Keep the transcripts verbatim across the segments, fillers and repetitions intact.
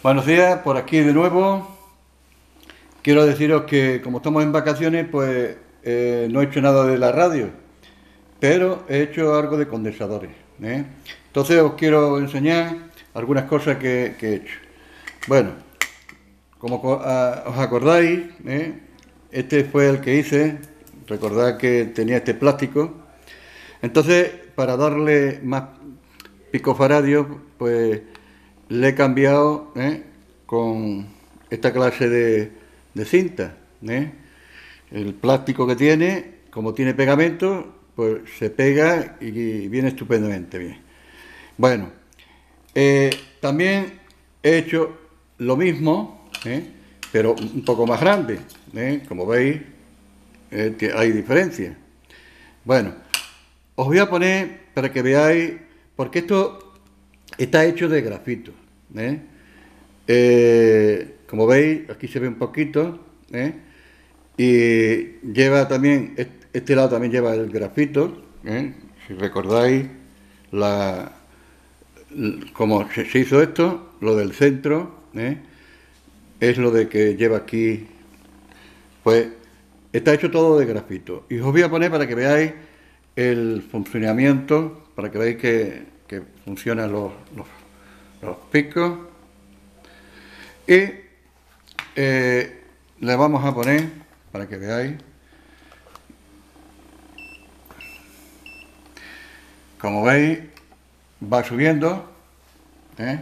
Buenos días, por aquí de nuevo. Quiero deciros que como estamos en vacaciones, pues eh, no he hecho nada de la radio, pero he hecho algo de condensadores, ¿eh? Entonces os quiero enseñar algunas cosas que, que he hecho. Bueno, como co- a- os acordáis, ¿eh? Este fue el que hice. Recordad que tenía este plástico. Entonces, para darle más picofaradio, pues le he cambiado, ¿eh? Con esta clase de, de cinta, ¿eh? El plástico que tiene, como tiene pegamento, pues se pega y viene estupendamente bien. Bueno, eh, también he hecho lo mismo, ¿eh? Pero un poco más grande, ¿eh? Como veis, eh, que hay diferencia. Bueno, os voy a poner para que veáis, porque esto está hecho de grafito, ¿eh? Eh, como veis, aquí se ve un poquito, ¿eh? Y lleva también, este lado también lleva el grafito, ¿eh? Si recordáis la, cómo se hizo esto, lo del centro, ¿eh? Es lo de que lleva aquí, pues está hecho todo de grafito. Y os voy a poner para que veáis el funcionamiento, para que veáis que, que funcionan los, los, los picos. Y eh, le vamos a poner, para que veáis, como veis, va subiendo, ¿eh?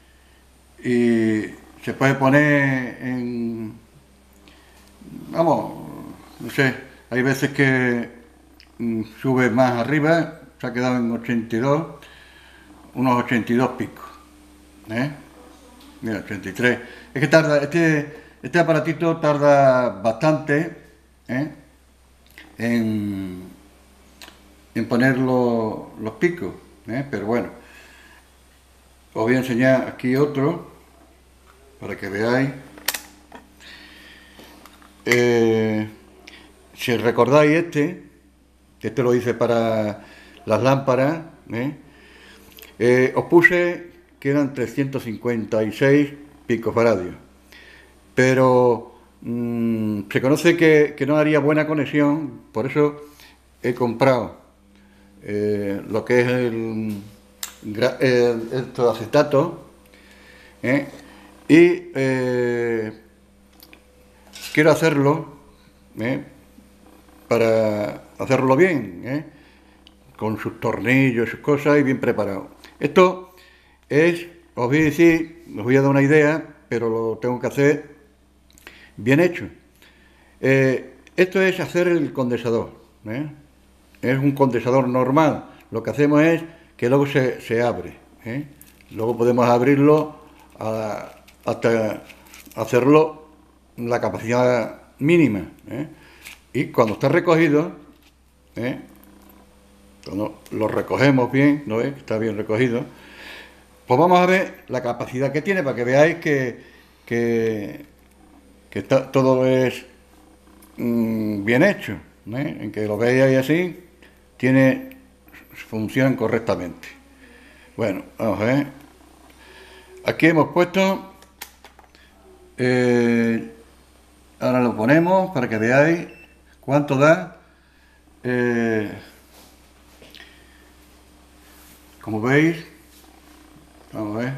Y se puede poner en, vamos, no sé, hay veces que mm, sube más arriba, se ha quedado en ochenta y dos, unos ochenta y dos picos, ¿eh? Mira, ochenta y tres. Es que tarda, este, este aparatito tarda bastante, ¿eh? en, en poner lo- los picos, ¿eh? Pero bueno, os voy a enseñar aquí otro para que veáis. Eh, si recordáis este, este lo hice para las lámparas, ¿eh? Eh, os puse que eran trescientos cincuenta y seis picofaradios, pero mmm, se conoce que, que no haría buena conexión, por eso he comprado eh, lo que es el, el, el acetato, ¿eh? Y eh, quiero hacerlo, ¿eh? Para hacerlo bien, ¿eh? Con sus tornillos, sus cosas y bien preparado. Esto es, os voy a decir, os voy a dar una idea, pero lo tengo que hacer bien hecho. Eh, esto es hacer el condensador, ¿eh? Es un condensador normal. Lo que hacemos es que luego se, se abre, ¿eh? Luego podemos abrirlo a, hasta hacerlo la capacidad mínima, ¿eh? Y cuando está recogido, ¿eh? Cuando lo recogemos bien, ¿no ves? Está bien recogido, pues vamos a ver la capacidad que tiene para que veáis que, que, que está, todo es mmm, bien hecho, ¿eh? En que lo veáis así, tiene, funcionan correctamente. Bueno, vamos a ver. Aquí hemos puesto, eh, ahora lo ponemos para que veáis cuánto da. Eh, como veis, vamos a ver,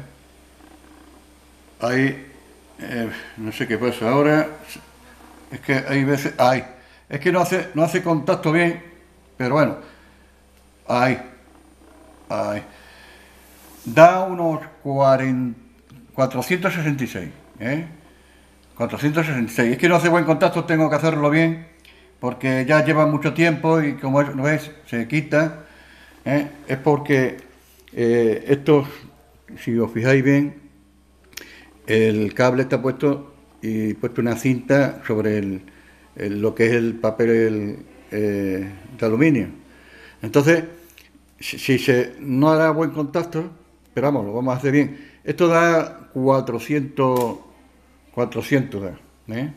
ahí, eh, no sé qué pasa ahora, es que hay veces, ay, es que no hace, no hace contacto bien, pero bueno, ay, ay, da unos cuarenta, cuatrocientos sesenta y seis, ¿eh? cuatrocientos sesenta y seis, es que no hace buen contacto, tengo que hacerlo bien, porque ya lleva mucho tiempo y como no ves, se quita, ¿eh? Es porque eh, esto, si os fijáis bien, el cable está puesto y puesto una cinta sobre el, el, lo que es el papel el, eh, de aluminio. Entonces, si, si se no hará buen contacto, pero vamos, lo vamos a hacer bien. Esto da cuatrocientos, cuatrocientos da, ¿eh?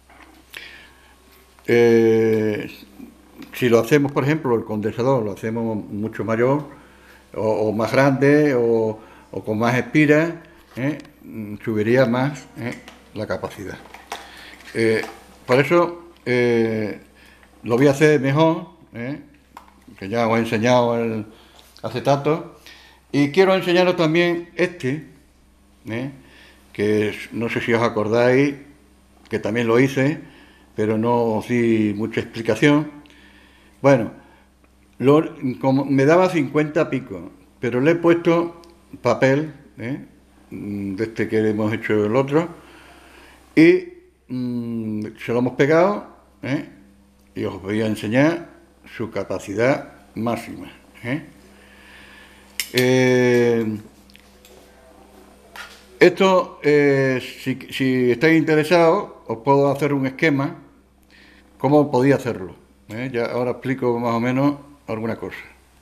Eh, si lo hacemos, por ejemplo, el condensador lo hacemos mucho mayor o, o más grande o, o con más espiras, ¿eh? mm, subiría más ¿eh? la capacidad. Eh, por eso eh, lo voy a hacer mejor, ¿eh? que ya os he enseñado el acetato, y quiero enseñaros también este, ¿eh? que es, no sé si os acordáis, que también lo hice, pero no os di mucha explicación. Bueno, lo, como me daba cincuenta picos, pero le he puesto papel, ¿eh? de este que hemos hecho el otro, y mmm, se lo hemos pegado, ¿eh? y os voy a enseñar su capacidad máxima. ¿eh? Eh, esto, eh, si, si estáis interesados, os puedo hacer un esquema, cómo podía hacerlo. ¿eh? Ya ahora explico más o menos alguna cosa.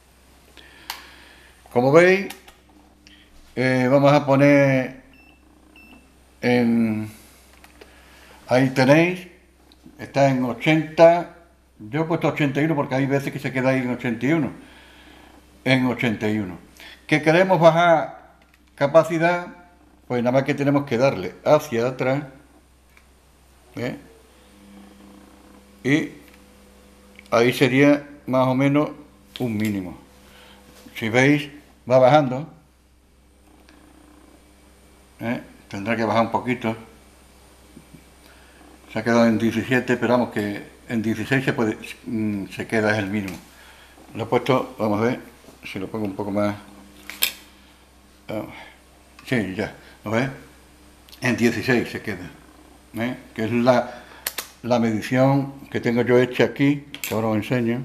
Como veis, eh, vamos a poner en... Ahí tenéis, está en ochenta, yo he puesto ochenta y uno porque hay veces que se queda ahí en ochenta y uno. En ochenta y uno. Que queremos bajar capacidad, pues nada más que tenemos que darle hacia atrás, ¿eh? y ahí sería más o menos un mínimo. Si veis, va bajando, ¿eh? tendrá que bajar un poquito. Se ha quedado en diecisiete, pero vamos que en dieciséis se, puede, se queda, es el mínimo. Lo he puesto, vamos a ver, si lo pongo un poco más. Sí, ya, ¿lo ves? En dieciséis se queda, ¿eh? que es la, la medición que tengo yo hecha aquí, que ahora os enseño.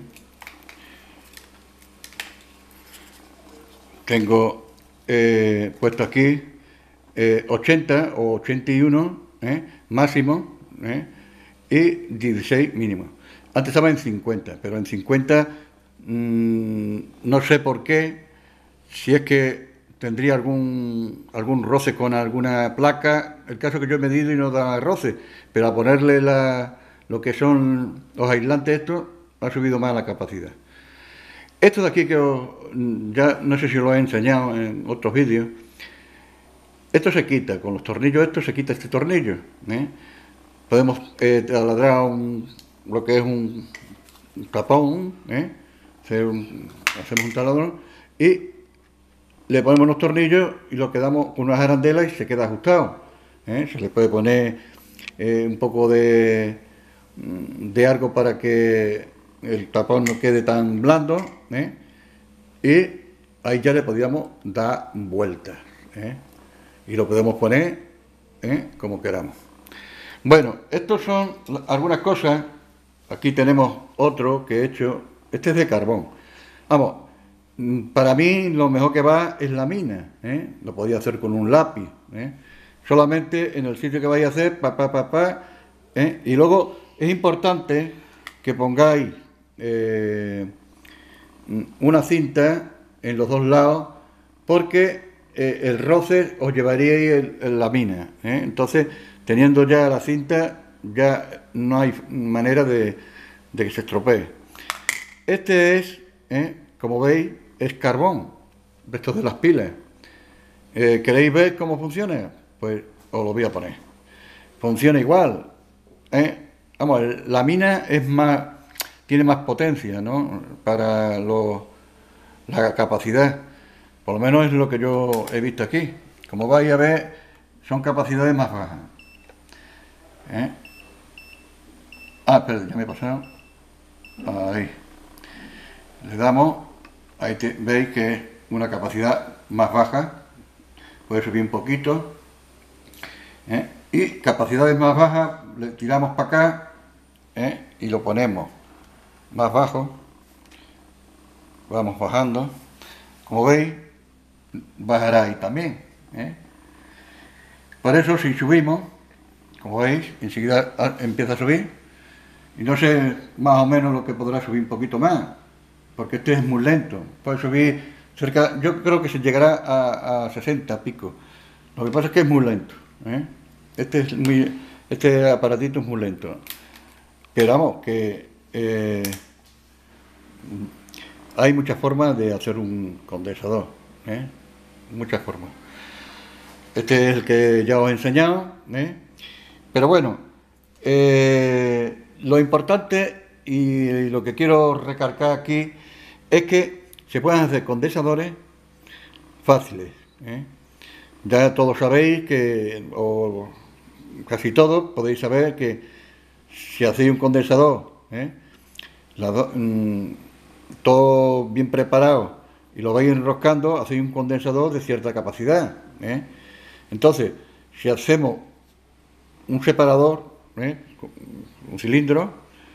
Tengo eh, puesto aquí eh, ochenta o ochenta y uno ¿eh? máximo, ¿eh? y dieciséis mínimo. Antes estaba en cincuenta, pero en cincuenta mmm, no sé por qué, si es que tendría algún, algún roce con alguna placa. El caso que yo he medido y no da roce, pero a ponerle la, lo que son los aislantes estos, ha subido más la capacidad. Esto de aquí que os, ya no sé si os lo he enseñado en otros vídeos, esto se quita, con los tornillos estos se quita este tornillo. ¿eh? Podemos eh, taladrar un, lo que es un, un tapón, ¿eh? Hacer un, hacemos un taladro y le ponemos los tornillos y lo quedamos con unas arandelas y se queda ajustado. ¿eh? Se le puede poner eh, un poco de, de algo para que el tapón no quede tan blando, ¿eh? y ahí ya le podríamos dar vueltas, ¿eh? y lo podemos poner ¿eh? como queramos. Bueno, estos son algunas cosas. Aquí tenemos otro que he hecho, este es de carbón. Vamos, para mí lo mejor que va es la mina, ¿eh? lo podía hacer con un lápiz, ¿eh? solamente en el sitio que vais a hacer, pa, pa, pa, pa, ¿eh? y luego es importante que pongáis eh, una cinta en los dos lados, porque eh, el roce os llevaría el, el, la mina, ¿eh? entonces teniendo ya la cinta ya no hay manera de, de que se estropee. Este es, ¿eh? como veis, es carbón, de estos de las pilas. Eh, ¿Queréis ver cómo funciona? Pues os lo voy a poner. Funciona igual, ¿eh? Vamos, la mina es más, tiene más potencia, ¿no? Para lo, la capacidad. Por lo menos es lo que yo he visto aquí. Como vais a ver, son capacidades más bajas. ¿Eh? Ah, espera, ya me he pasado. Ahí. Le damos, ahí te, veis que es una capacidad más baja. Puede subir un poquito. ¿eh? Y capacidades más bajas, le tiramos para acá ¿eh? y lo ponemos más bajo. Vamos bajando. Como veis, bajará ahí también. ¿eh? Por eso, si subimos, como veis, enseguida empieza a subir. Y no sé más o menos lo que podrá subir un poquito más, porque este es muy lento. Puede subir cerca, yo creo que se llegará a, a sesenta pico. Lo que pasa es que es muy lento. ¿eh? Este, es muy, este aparatito es muy lento. Pero vamos, que eh, hay muchas formas de hacer un condensador. ¿eh? Muchas formas. Este es el que ya os he enseñado, ¿eh? Pero bueno, eh, lo importante y lo que quiero recalcar aquí es que se pueden hacer condensadores fáciles, ¿eh? Ya todos sabéis que, o casi todos podéis saber que si hacéis un condensador, ¿eh? La do, mmm, todo bien preparado y lo vais enroscando, hacéis un condensador de cierta capacidad, ¿eh? Entonces, si hacemos un separador, ¿eh? Un cilindro,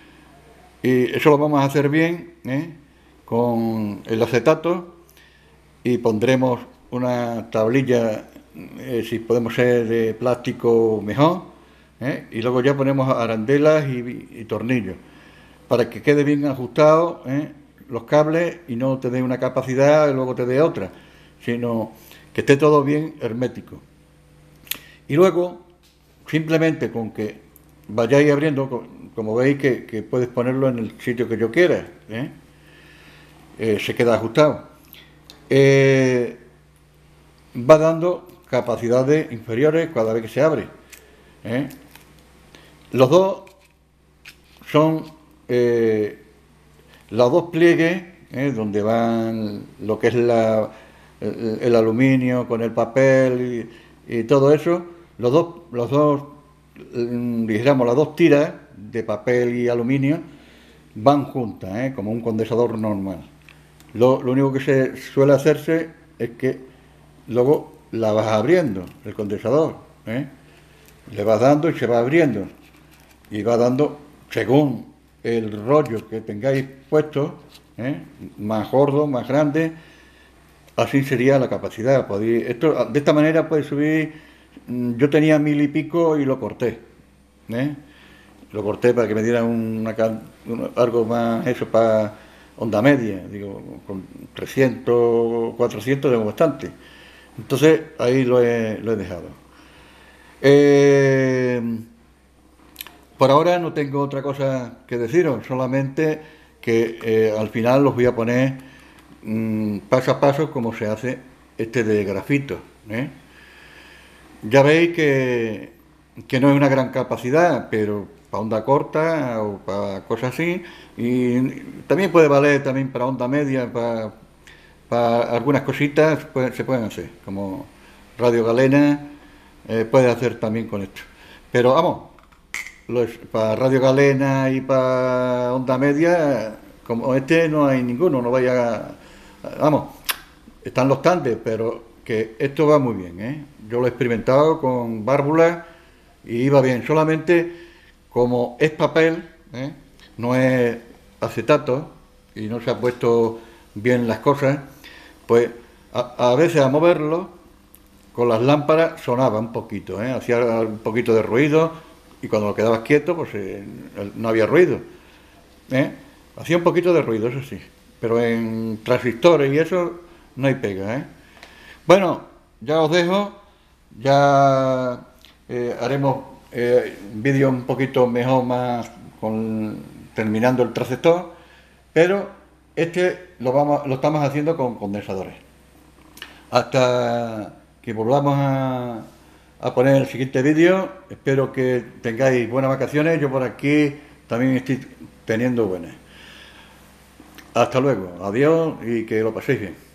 y eso lo vamos a hacer bien, ¿eh? Con el acetato, y pondremos una tablilla, eh, si podemos ser de plástico mejor, ¿eh? Y luego ya ponemos arandelas y, y tornillos para que quede bien ajustado, ¿eh? Los cables y no te dé una capacidad y luego te dé otra, sino que esté todo bien hermético. Y luego, simplemente con que vayáis abriendo, como veis que, que puedes ponerlo en el sitio que yo quiera, ¿eh? Eh, se queda ajustado. Eh, va dando capacidades inferiores cada vez que se abre, ¿eh? Los dos son eh, los dos pliegues, ¿eh? Donde van lo que es la, el, el aluminio con el papel y, y todo eso, los dos, los dos, dijéramos, las dos tiras de papel y aluminio van juntas, ¿eh? Como un condensador normal. Lo, lo único que se suele hacerse es que luego la vas abriendo, el condensador, ¿eh? Le vas dando y se va abriendo. Y va dando, según el rollo que tengáis puesto, ¿eh? Más gordo, más grande, así sería la capacidad. Podéis, esto, de esta manera puede subir, yo tenía mil y pico y lo corté, ¿eh? Lo corté para que me diera una, una, algo más, eso, para onda media, digo, con trescientos, cuatrocientos tengo bastante. Entonces ahí lo he, lo he dejado. Eh, por ahora no tengo otra cosa que deciros, solamente que eh, al final os voy a poner mmm, paso a paso cómo se hace este de grafito, ¿eh? Ya veis que, que no es una gran capacidad, pero para onda corta o para cosas así, y también puede valer también para onda media, para, para algunas cositas puede, se pueden hacer, como radio galena, eh, puede hacer también con esto. Pero vamos, los, para radio galena y para onda media, como este no hay ninguno, no vaya, a, vamos, están los tandes, pero que esto va muy bien, ¿eh? Yo lo he experimentado con válvulas y iba bien, solamente como es papel, ¿eh? No es acetato y no se ha puesto bien las cosas, pues a, a veces a moverlo con las lámparas sonaba un poquito, ¿eh? Hacía un poquito de ruido y cuando lo quedabas quieto pues eh, no había ruido, ¿eh? Hacía un poquito de ruido, eso sí, pero en transistores y eso no hay pega, ¿eh? Bueno, ya os dejo, ya eh, haremos eh, un vídeo un poquito mejor, más con, terminando el transistor, pero este lo, vamos, lo estamos haciendo con condensadores. Hasta que volvamos a, a poner el siguiente vídeo, espero que tengáis buenas vacaciones, yo por aquí también estoy teniendo buenas. Hasta luego, adiós y que lo paséis bien.